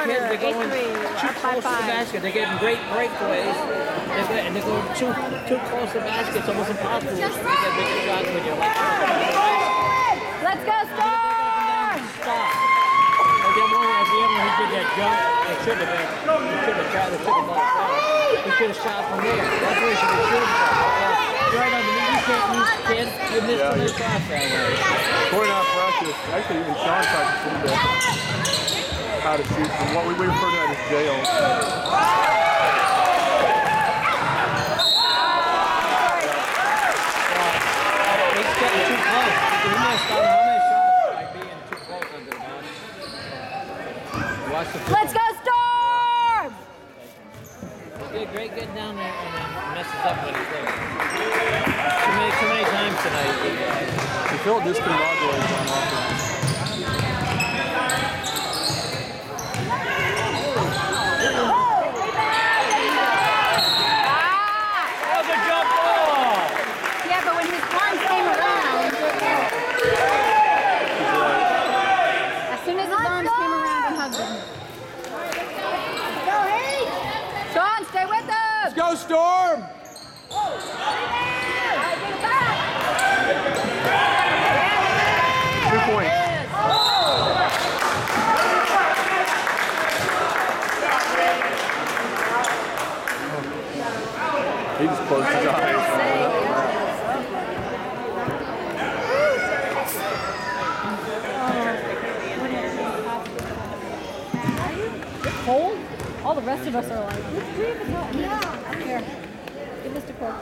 kids, they're going too close to the basket. They're getting great breakaways. And they're going too close to the basket. It's almost impossible to make that big shot when you're like, let's go, Storm! Stop. At the end when he did that jump, it should have been. He should have tried to shoot the ball. He should have shot from there. That's where he should have shooting from. Right underneath, you can't use kid. You missed the shots that way. According to our practice, actually even Sean practiced how to shoot from what we refer to that as jail. He's getting too close. He missed on how many shots by being too close under the gun. Let's go, Storm! He did great getting down there and then messes up when he's there. Too many times tonight. You feel discombobulated on offense. Go Storm! 2 points. He just closed his eyes. Cold? All the rest of us are like, yeah, I'm here. Give this to Colt.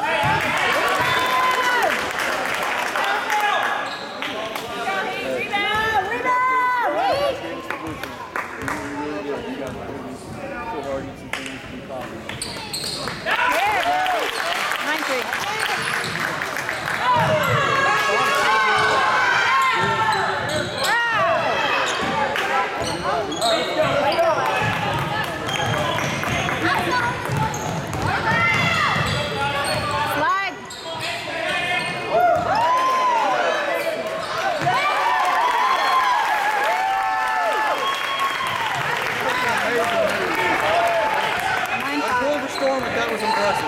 That was impressive.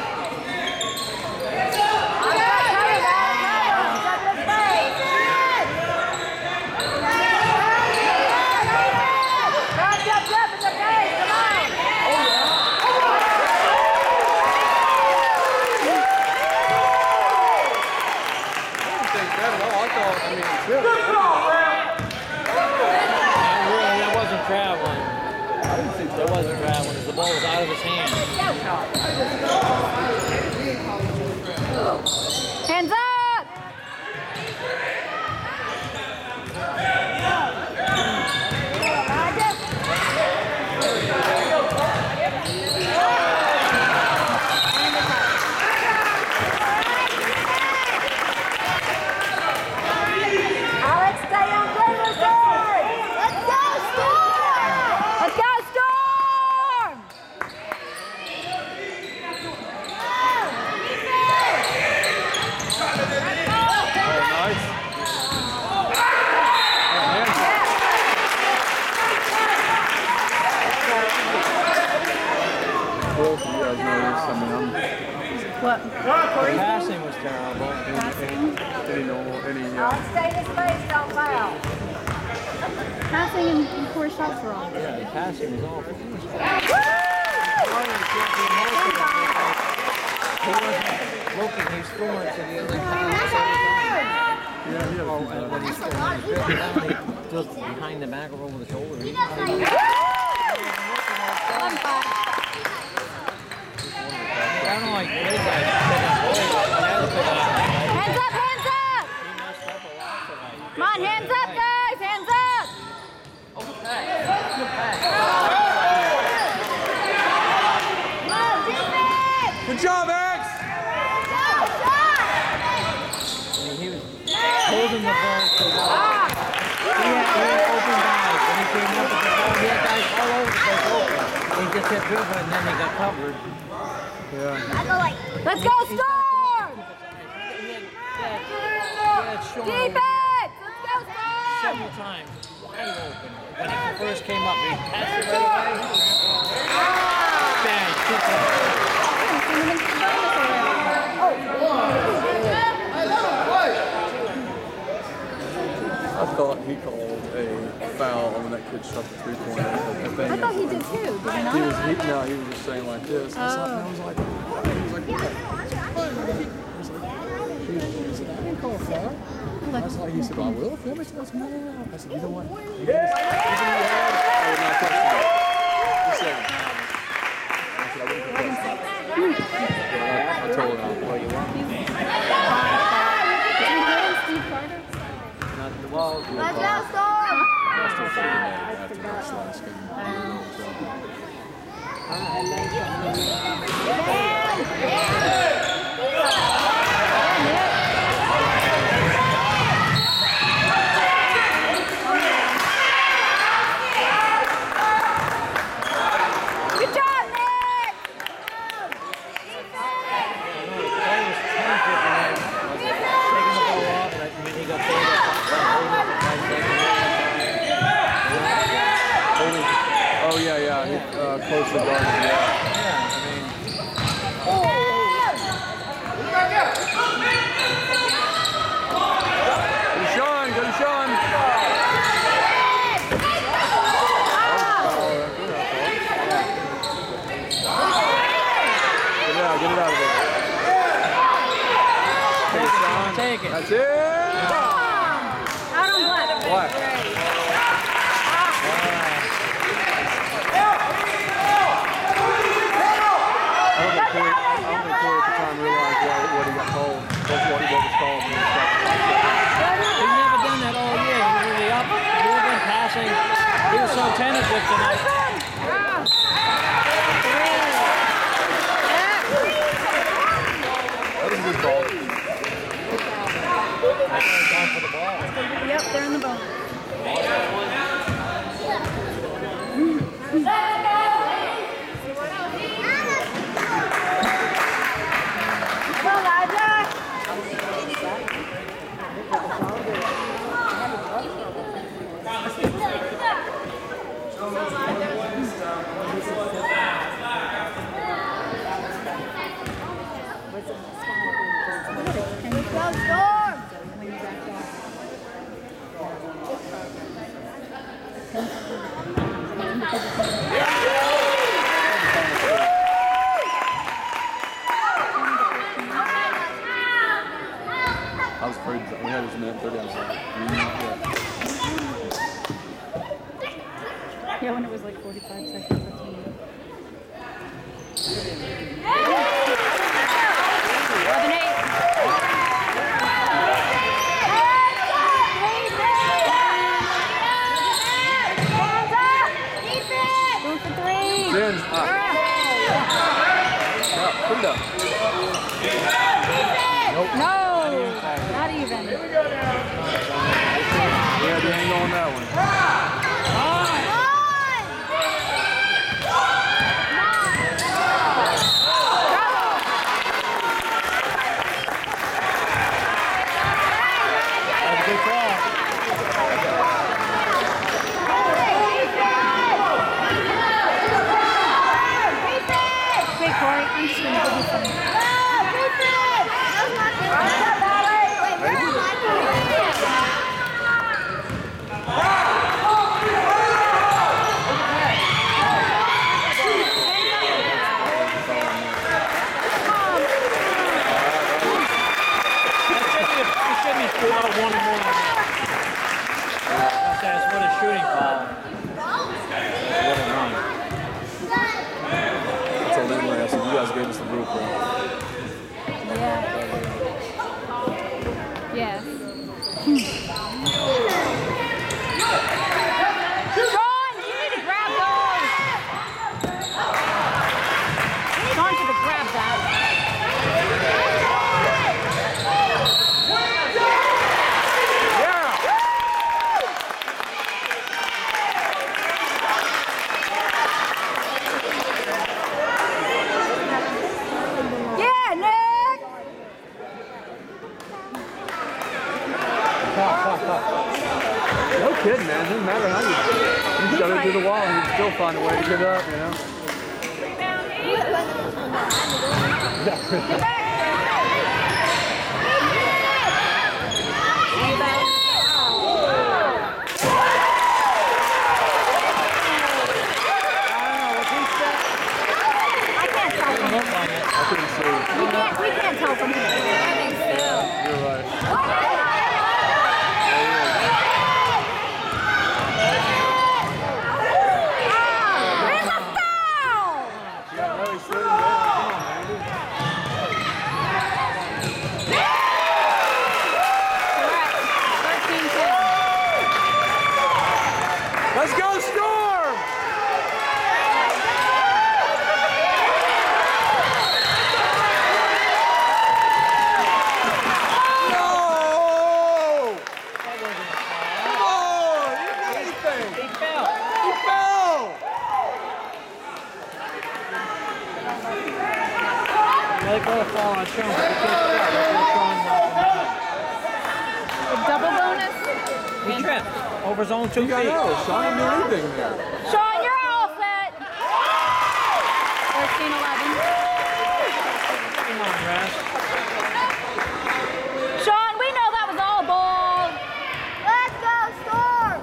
That wasn't traveling. That wasn't traveling. The ball was out of his hand. Hands up! Alex, stay on Taylor's side! Let's go, Storm! Let's go, Storm! What? The passing was terrible. Alex, stay in this space, don't foul. Passing and Corey shots were on. Yeah, the passing was awful. He wasn't looking, he was throwing to the other pass every time. Yeah, he had When he's just behind the back or over the shoulder. I don't know, like, hands up, hands up! Come on, hands up, guys, hands up! Good job, X! He was holding the ball so well. He had open guys. When he came up with the ball, he had guys all over the place open. He just kept dribbling and then they got covered. Let's go, Storm! Defense! Let's go, Storm! Several times, wide open. When he first came up, he passed it right thought he called a foul when that kid shot the three-pointer. I thought he did too. Did he not? He was just saying like this. And I was like, what? He was like, what? He said, I didn't call a foul. I was like, he said, well, I will if you want me to. I said, no. I said, you know what? I would not question it. Just saying. I said, I wouldn't question it. I told him, well, you want me? Not the wall. Let's go, Storm! After this last game. Good job, Nick! Oh, yeah. He closed the guard. Yeah. Go to Sean. Get it out of there. Okay, Sean. Take it. That's it. Out on black. Black. I don't think Corey at the time realized what he got called. What was called. He's never done that all year. He was really up, moving, passing. He was so tentative tonight. That was a good ball. Going for the ball. Yep, they're in the bone. Go, Storm! I was afraid that we had his net 30 outside. Yeah, when it was like 45 seconds. That's when you... 11-8. Put it up. Nope. No, not even. We had the angle on that one. That's a good call. Wait, Corey, I'm just going to give you something. That's what a shooting call. I told Emily, I said, you guys gave us the blueprint. Yeah. Yes. Sean, you need to grab those. Sean should have grabbed that. Yeah, Nick! No kidding, man. It doesn't matter how you shut it through the wall and you still find a way to get it up, you know? Let it go to fall on Sean. But you can't start. That's what Sean A double bonus. He tripped over his own 2 You got feet. no. Sean didn't do anything there. Sean, you're all set. 13-11. Come on, Russ. Sean, we know that was all ball. Let's go, Storm.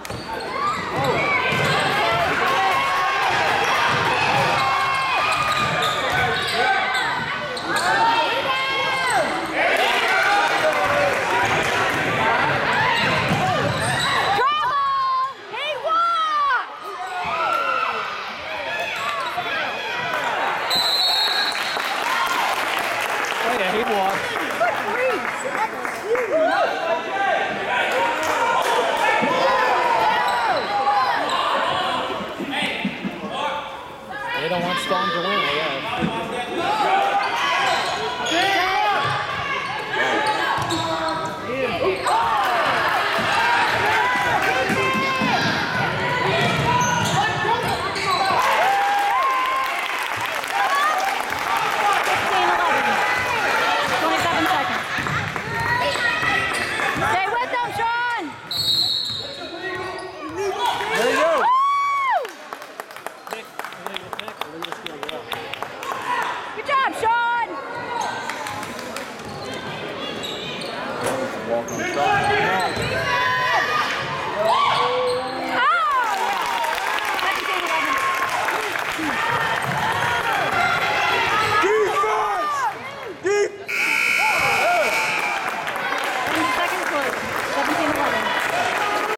He walked! Oh yeah, he walked. They don't want Storm to win, I guess.